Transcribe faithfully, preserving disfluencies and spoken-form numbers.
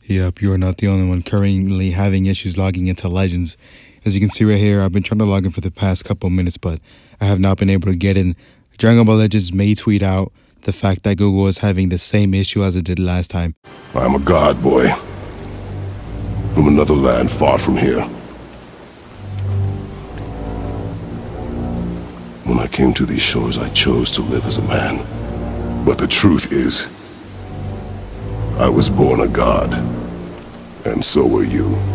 Yep, you're not the only one currently having issues logging into Legends. As you can see right here, I've been trying to log in for the past couple minutes, but I have not been able to get in. Dragon Ball Legends may tweet out the fact that Google is having the same issue as it did last time. I'm a god boy from another land far from here. When I came to these shores, I chose to live as a man. But the truth is, I was born a god, and so were you.